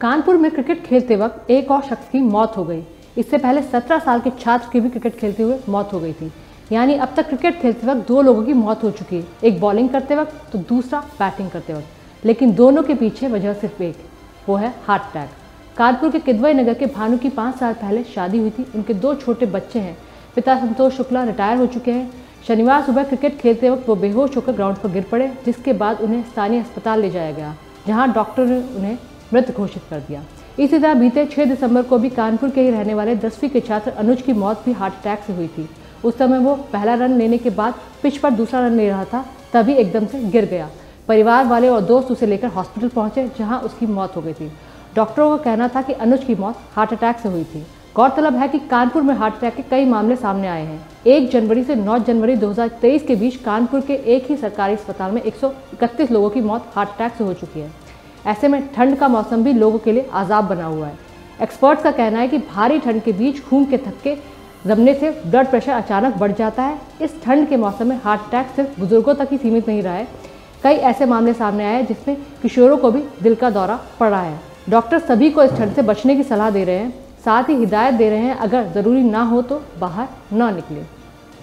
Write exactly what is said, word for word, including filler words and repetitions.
कानपुर में क्रिकेट खेलते वक्त एक और शख्स की मौत हो गई। इससे पहले सत्रह साल के छात्र की भी क्रिकेट खेलते हुए मौत हो गई थी। यानी अब तक क्रिकेट खेलते वक्त दो लोगों की मौत हो चुकी है, एक बॉलिंग करते वक्त तो दूसरा बैटिंग करते वक्त। लेकिन दोनों के पीछे वजह सिर्फ एक, वो है हार्ट अटैक। कानपुर के किदवई नगर के भानु की पाँच साल पहले शादी हुई थी। उनके दो छोटे बच्चे हैं। पिता संतोष शुक्ला रिटायर हो चुके हैं। शनिवार सुबह क्रिकेट खेलते वक्त वो बेहोश होकर ग्राउंड पर गिर पड़े, जिसके बाद उन्हें स्थानीय अस्पताल ले जाया गया, जहां डॉक्टर ने उन्हें मृत घोषित कर दिया। इसी तरह बीते छह दिसंबर को भी कानपुर के ही रहने वाले दसवीं के छात्र अनुज की मौत भी हार्ट अटैक से हुई थी। उस समय वो पहला रन लेने के बाद पिच पर दूसरा रन ले रहा था, तभी एकदम से गिर गया। परिवार वाले और दोस्त उसे लेकर हॉस्पिटल पहुंचे, जहां उसकी मौत हो गई थी। डॉक्टरों का कहना था कि अनुज की मौत हार्ट अटैक से हुई थी। गौरतलब है कि कानपुर में हार्ट अटैक के कई मामले सामने आए हैं। एक जनवरी से नौ जनवरी दो हज़ार तेईस के बीच कानपुर के एक ही सरकारी अस्पताल में एक सौ इकतीस लोगों की मौत हार्ट अटैक से हो चुकी है। ऐसे में ठंड का मौसम भी लोगों के लिए आज़ाब बना हुआ है। एक्सपर्ट्स का कहना है कि भारी ठंड के बीच खून के थक्के जमने से ब्लड प्रेशर अचानक बढ़ जाता है। इस ठंड के मौसम में हार्ट अटैक सिर्फ बुजुर्गों तक ही सीमित नहीं रहा है। कई ऐसे मामले सामने आए हैं जिसमें किशोरों को भी दिल का दौरा पड़ रहा है। डॉक्टर सभी को इस ठंड से बचने की सलाह दे रहे हैं, साथ ही हिदायत दे रहे हैं अगर ज़रूरी ना हो तो बाहर ना निकलें।